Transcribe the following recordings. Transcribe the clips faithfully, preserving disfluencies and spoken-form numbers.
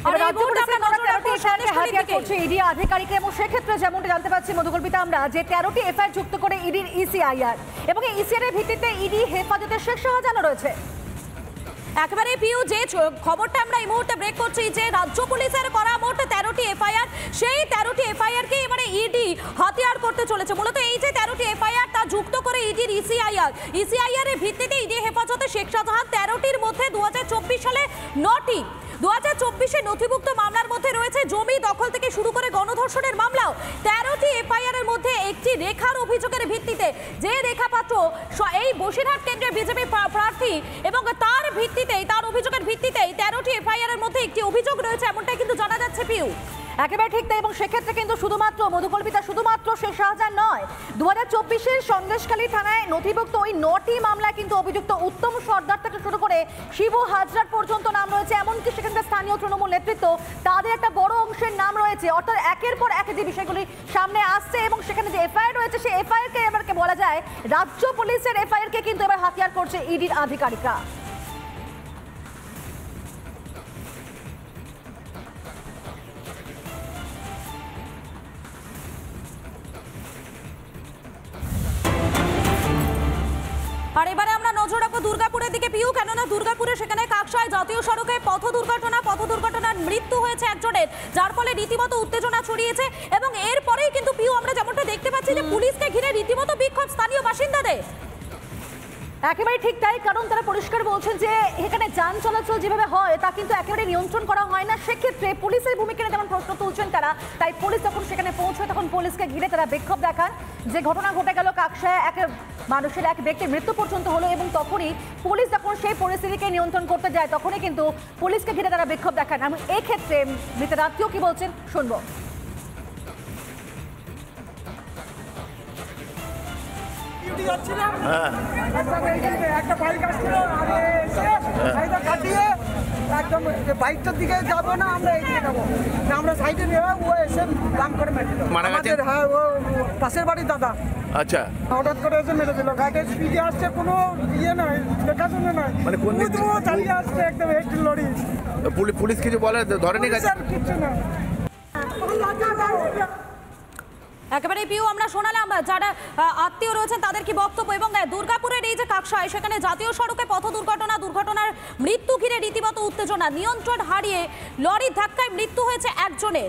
ED আধিকারিক এবং সেক্ষেত্রে যেমনটা জানতে পারছি মধুকল্পিতা আমরা যে তেরোটি এফআইআর যুক্ত করে ইডির ইসিআইআর এবং এই ইসিআইআর এর ভিত্তিতে ইডি হেফাজতে শেখ শাহজাহান রয়েছে। একেবারে পিউ যে খবরটা আমরা এই মুহূর্তে ব্রেক করছি যে রাজ্য পুলিশের করা মোট তেরোটি এফআইআর, সেই তেরোটি এফআইআর কে এবারে ইডি হাতিয়ার করতে চলেছে। মূলত এই যে তেরোটি এফআইআর তা যুক্ত করে ইডির ইসিআইআর ইসিআইআর এর ভিত্তিতে ইডি হেফাজতে শেখ শাহজাহান তেরোটির মধ্যে দু হাজার চব্বিশ সালে নটি দু হাজার চব্বিশে নথিভুক্ত মামলার মধ্যে রয়েছে জমি দখল থেকে শুরু করে গণধর্ষণের মামলাও। তেরোটি এফআইআর এর মধ্যে একটি রেখার অভিযোগের ভিত্তিতে যে রেখাপাত্র এই বসিরহাট কেন্দ্রের বিজেপি প্রার্থী এবং তার ভিত্তিতেই তার অভিযোগের ভিত্তিতেই তেরোটি এফআইআর এর মধ্যে একটি অভিযোগ রয়েছে এমনটাই কিন্তু জানা যাচ্ছে পিউ। একেবারে ঠিক তাই, এবং সেক্ষেত্রে কিন্তু শুধুমাত্র মধুকল্পিতা শুধুমাত্র শেখ শাহজাহান নয়, দু হাজার চব্বিশের সন্দেশখালী থানায় নথিভুক্ত ওই নটি মামলায় কিন্তু অভিযুক্ত উত্তম সর্দার থেকে শুরু করে শিবু হাজরার পর্যন্ত নাম রয়েছে। এমনকি সেখানকার স্থানীয় তৃণমূল নেতৃত্ব তাদের একটা বড় অংশের নাম রয়েছে। অর্থাৎ একের পর এক যে বিষয়গুলি সামনে আসছে এবং সেখানে যে এফআইআর রয়েছে সেই এফআইআর কে এবারকে বলা যায় রাজ্য পুলিশের এফআইআর কে কিন্তু এবার হাতিয়ার করছে ইডির আধিকারিকরা। আর এবারে আমরা নজর রাখবো দুর্গাপুরের দিকে পিউ, কেননা দুর্গাপুরে সেখানে কাকসায় জাতীয় সড়কে পথ দুর্ঘটনা পথ দুর্ঘটনার মৃত্যু হয়েছে একজনের, যার ফলে রীতিমতো উত্তেজনা ছড়িয়েছে এবং এরপরেই কিন্তু পিউ আমরা যেমনটা দেখতে পাচ্ছি যে পুলিশকে ঘিরে রীতিমতো বিক্ষোভ স্থানীয় বাসিন্দাদের। একেবারে ঠিক তাই, কারণ তারা পরিষ্কার বলছেন যে এখানে যান চলাচল যেভাবে হয় তা কিন্তু একেবারে নিয়ন্ত্রণ করা হয় না। সেক্ষেত্রে পুলিশের ভূমিকা নিয়ে যেমন প্রশ্ন তুলছেন তারা, তাই পুলিশ যখন সেখানে পৌঁছয় তখন পুলিশকে ঘিরে তারা বিক্ষোভ দেখান। যে ঘটনা ঘটে গেল কাকসায় এক মানুষের এক ব্যক্তির মৃত্যু পর্যন্ত হলো এবং তখনই পুলিশ যখন সেই পরিস্থিতিকে নিয়ন্ত্রণ করতে যায় তখনই কিন্তু পুলিশকে ঘিরে তারা বিক্ষোভ দেখান। এবং এক্ষেত্রে মৃতের আত্মীয় কি বলছেন শুনবো। একটা বাইক আসছিল কাটিয়ে একদম বাইকটার দিকে যাবো না, আমরা এদিকে যাবো না, আমরা সাইডে নেওয়া ও এসে দাম করে মেরে দিল আমাদের। হ্যাঁ, ও পাশের বাড়ির দাদা। আচ্ছা, হঠাৎ করে এসে মেরে দিল। গাড়িটা স্পিডে আসছে, কোনো ইয়ে নয়, দেখাশোনা নয়, মানে কোন দিক থেকে চালিয়ে আসছে একদম হেড লরি। পুলিশ কিছু বলে ধরেনি? কিছু না। একেবারে পিউ আমরা শোনালাম যারা আত্মীয় রয়েছেন তাদের কি বক্তব্য। এবং দুর্গাপুরের এই যে কাকসায় সেখানে জাতীয় সড়কে পথ দুর্ঘটনা দুর্ঘটনার মৃত্যু ঘিরে রীতিমতো উত্তেজনা, নিয়ন্ত্রণ হারিয়ে লরির ধাক্কায় মৃত্যু হয়েছে একজনের।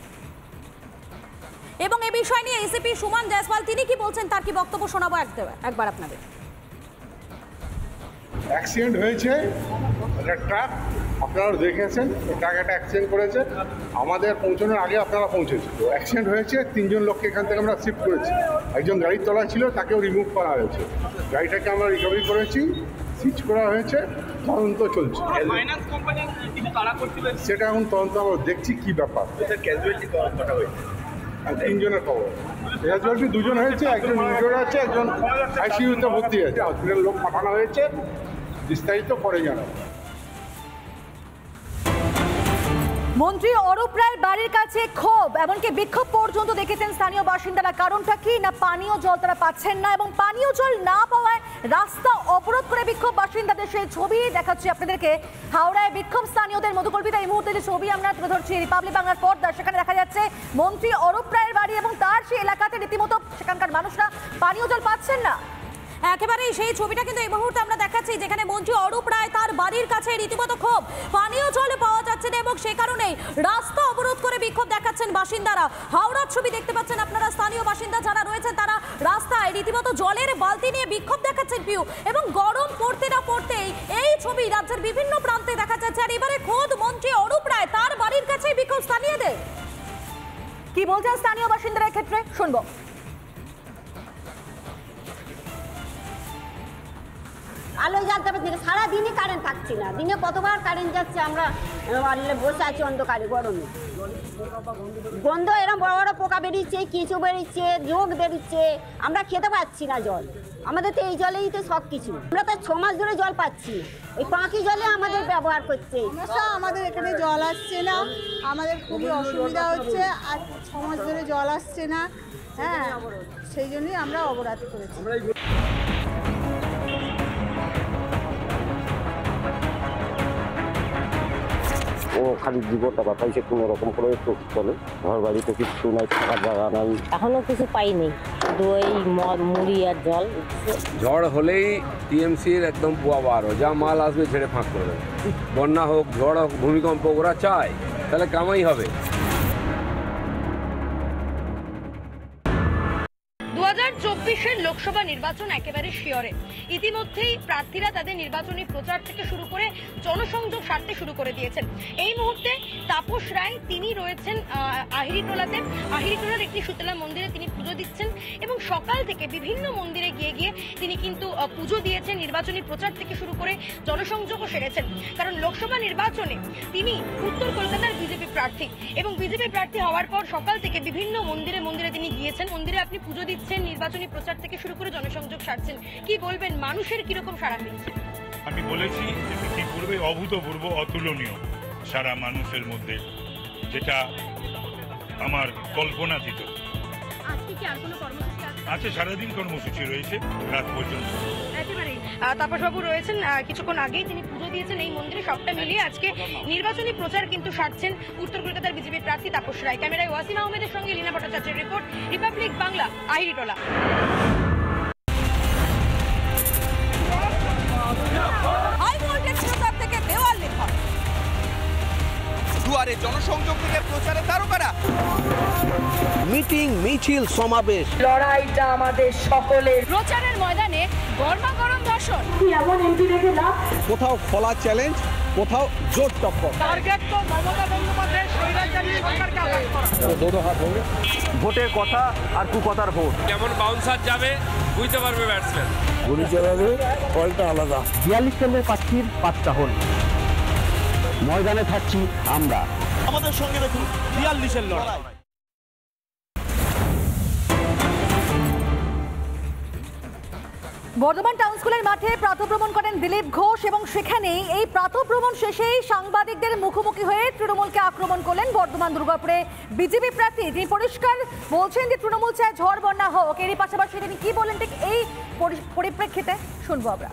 এবং এই বিষয় নিয়ে এসিপি সুমন জয়সওয়াল তিনি কি বলছেন তার কি বক্তব্য শোনাবো একবার আপনাদের। অ্যাক্সিডেন্ট হয়েছে, একটা ট্রাক, আপনারা দেখেছেন ট্রাক একটা অ্যাক্সিডেন্ট করেছে, আমাদের পৌঁছানোর আগে আপনারা পৌঁছেছে। তো অ্যাক্সিডেন্ট হয়েছে, তিনজন লোককে এখান থেকে আমরা শিফট করেছি। একজন গাড়ির তলায় ছিল, তাকেও রিমুভ করা হয়েছে। গাড়িটাকে আমরা রিকভারি করেছি, সিজ করা হয়েছে, তদন্ত চলছে। সেটা এখন তদন্ত আমরা দেখছি কি ব্যাপার। তিনজনের খবর, ক্যাজুয়ালিটি দুজন হয়েছে, একজন ইনজুর্ড আছে, একজন আইসিইউতে ভর্তি আছে, হসপিটাল লোক পাঠানো হয়েছে, বিস্তারিত পরে জানাবো। মন্ত্রী অরূপ রায়ের বাড়ির কাছে ক্ষোভ, এমনকি বিক্ষোভ পর্যন্ত দেখেছেন স্থানীয় বাসিন্দারা। কারণটা কি না পানীয় জল তারা পাচ্ছেন না এবং পানীয় জল না পাওয়ায় রাস্তা অবরোধ করে বিক্ষোভ বাসিন্দাদের। সেই ছবি দেখাচ্ছি আপনাদেরকে, হাওড়ায় বিক্ষোভ স্থানীয়দের। মধুকল্পিতা এই মুহূর্তে যে ছবি আমরা তুলে ধরছি রিপাবলিক বাংলার পর্দা, সেখানে দেখা যাচ্ছে মন্ত্রী অরূপ রায়ের বাড়ি এবং তার সেই এলাকাতে রীতিমতো সেখানকার মানুষরা পানীয় জল পাচ্ছেন না। একেবারেই সেই ছবিটা কিন্তু এই মুহূর্তে আমরা দেখাচ্ছি যেখানে মন্ত্রী অরূপ রায় তার বাড়ির কাছে রীতিমতো ক্ষোভ, পানীয় জল পাওয়া যাচ্ছে না এবং সে কারণেই রাস্তা অবরোধ করে বিক্ষোভ দেখাচ্ছেন বাসিন্দারা। হাওড়ার ছবি দেখতে পাচ্ছেন আপনারা, স্থানীয় বাসিন্দা যারা রয়েছেন তারা রাস্তায় রীতিমতো জলের বালতি নিয়ে বিক্ষোভ দেখাচ্ছেন পিউ। এবং গরম পড়তে না পড়তেই এই ছবি রাজ্যের বিভিন্ন প্রান্তে দেখা যাচ্ছে। আর এবারে খোদ মন্ত্রী অরূপ রায় তার বাড়ির কাছে বিক্ষোভ স্থানীয়দের। কি বলছেন স্থানীয় বাসিন্দারা ক্ষেত্রে শুনবো। আলো জ্বালতে পারছি না, সারাদিনই কারেন্ট থাকছে না, দিনে কতবার কারেন্ট যাচ্ছে, আমরা বসে আছি অন্ধকারে গরমে। গন্ধ এরকম বড় বড় পোকা বেরিয়েছে, কেঁচো বেরিয়েছে, রোগ বেরিয়েছে, আমরা খেতে পাচ্ছি না জল। আমাদের তো এই জলেই তো সব কিছু, আমরা তো ছ মাস ধরে জল পাচ্ছি না, এই পাঁকি জলে আমাদের ব্যবহার করছে। আমাদের এখানে জল আসছে না, আমাদের খুবই অসুবিধা হচ্ছে, আর ছ মাস ধরে জল আসছে না। হ্যাঁ, সেই জন্যই আমরা অবরোধ করেছি। খালি দিব টাকা পয়সা কোনো রকম করে একটু চলে। ঘর বাড়িতে কিছু নাই, থাকার জায়গা নাই। এখনো কিছু পাইনি, শুধু ওই মদ মুড়ি আর জল। ঝড় হলেই টিএমসির একদম পুয়া বারো, যা মাল আসবে ছেড়ে ফাঁক করে দেবে। বন্যা হোক, ঝড় হোক, ভূমিকম্প, ওরা চায়, তাহলে কামাই হবে। দু হাজার চব্বিশের লোকসভা নির্বাচন একেবারে শিয়রে। ইতিমধ্যেই প্রার্থীরা তাদের নির্বাচনী প্রচার থেকে শুরু করে জনসংযোগ সারতে শুরু করে দিয়েছেন। এই মুহূর্তে তাপস রায় তিনি রয়েছেন আহিরিটোলাতে। আহিরিটোলার একটি শীতলা মন্দিরে তিনি পুজো দিচ্ছেন এবং সকাল থেকে বিভিন্ন মন্দিরে গিয়ে গিয়ে তিনি কিন্তু পুজো দিয়েছেন, নির্বাচনী প্রচার থেকে শুরু করে জনসংযোগও সেরেছেন। কারণ লোকসভা নির্বাচনে তিনি উত্তর কলকাতার বিজেপি প্রার্থী এবং বিজেপি প্রার্থী হওয়ার পর সকাল থেকে বিভিন্ন মন্দিরে মন্দিরে তিনি গিয়েছেন। মন্দিরে আপনি পুজো দিচ্ছেন, নির্বাচনী প্রচার থেকে শুরু করে জনসংযোগ সারছেন। কি বলবেন, মানুষের কিরকম সাড়া মিলছে? আমি বলেছি যে ইতিপূর্বে অভূতপূর্ব, অতুলনীয় সারা মানুষের মধ্যে, যেটা আমার কল্পনাতীত। আজকে কি আর কোনো কর্মসূচি আছে? সারাদিন কর্মসূচি রয়েছে রাত পর্যন্ত। একেবারেই তাপসবাবু রয়েছেন, কিছুক্ষণ আগেই তিনি পুজো দিয়েছেন এই মন্দিরে। সবটা মিলিয়ে আজকে নির্বাচনী প্রচার কিন্তু সারছেন উত্তর কলকাতার বিজেপি প্রার্থী তাপস রায়। ক্যামেরায় ওয়াসিম আহমেদের সঙ্গে লীনা ভট্টাচার্যের report, Republic Bangla, Ahiritola. High voltage প্রচার থেকে দেওয়াল লেখা, দুয়ারে জনসংযোগ থেকে প্রচারে তারকারা, মিটিং, মিছিল, সমাবেশ, লড়াইটা আমাদের সকলের। প্রচারের ময়দানে গরমা গরম ভাষণ। এমন এমপি দেখে লাভ, কোথাও খোলা চ্যালেঞ্জ, কোথাও জোর টক্কর। টার্গেট তো মমতা বন্দ্যোপাধ্যায়ের স্বৈরাচারী সরকারকে আঘাত করা। ভোটের কথা আর কুকথার ভোট। কেমন বাউন্সার যাবে বুঝতে পারবে ব্যাটসম্যান। গুলি চালালে ফলটা আলাদা। বিয়াল্লিশ কেন্দ্রের প্রার্থীর পাঁচটা হল, ময়দানে থাকছি আমরা। আমাদের সঙ্গে দেখুন বিয়াল্লিশের লড়াই। বর্ধমান টাউন স্কুলের মাঠে প্রাতঃভ্রমণ করেন দিলীপ ঘোষ এবং সেখানেই এই প্রাতঃভ্রমণ শেষেই সাংবাদিকদের মুখোমুখি হয়ে তৃণমূলকে আক্রমণ করলেন বর্ধমান দুর্গাপুরে বিজেপি প্রার্থী। তিনি পরিষ্কার বলছেন যে তৃণমূল চায় ঝড় বন্যা হোক। এরই পাশাপাশি তিনি কি বলেন ঠিক এই পরিপ্রেক্ষিতে শুনবো আমরা।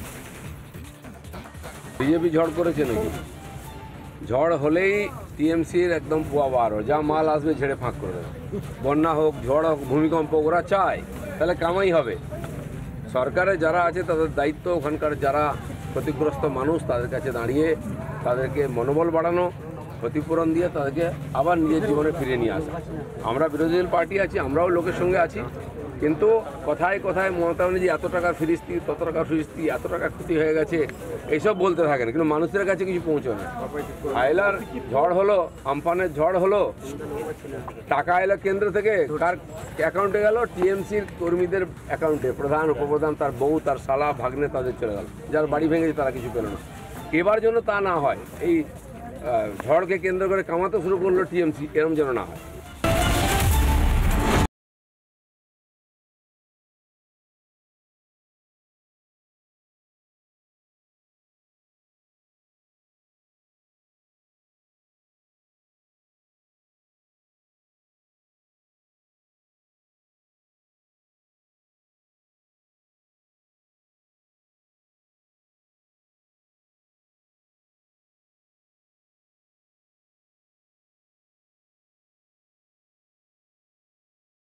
বিজেপি ঝড় করেছে নাকি? ঝড় হলেই টিএমসির একদম পুয়া বারো, যা মাল আসবে ছেড়ে ফাঁক করে দেবে। বন্যা হোক, ঝড় হোক, ভূমিকম্প, ওরা চায়, তাহলে কামাই হবে। সরকারে যারা আছে তাদের দায়িত্ব ওখানকার যারা ক্ষতিগ্রস্ত মানুষ তাদের কাছে দাঁড়িয়ে তাদেরকে মনোবল বাড়ানো, ক্ষতিপূরণ দিয়ে তাদেরকে আবার নিজের জীবনে ফিরে নিয়ে আসা। আমরা বিরোধী দল পার্টি আছি, আমরাও লোকের সঙ্গে আছি, কিন্তু কথায় কথায় মমতা ব্যানার্জি এত টাকা ফিরিস্তি, তত টাকা ফিরিস্তি, এত টাকা ক্ষতি হয়ে গেছে এইসব বলতে থাকেন, কিন্তু মানুষের কাছে কিছু পৌঁছয় না। আয়লার ঝড় হলো, আমফানের ঝড় হলো, টাকা এলো কেন্দ্র থেকে, কার অ্যাকাউন্টে গেল? টিএমসির কর্মীদের অ্যাকাউন্টে। প্রধান, উপপ্রধান, তার বউ, তার শালা, ভাগ্নে তাদের চলে গেল। যার বাড়ি ভেঙেছে তারা কিছু পেল না। এবার যেন তা না হয়, এই ঝড়কে কেন্দ্র করে কামাতে শুরু করলো টিএমসি, এরম যেন না হয়।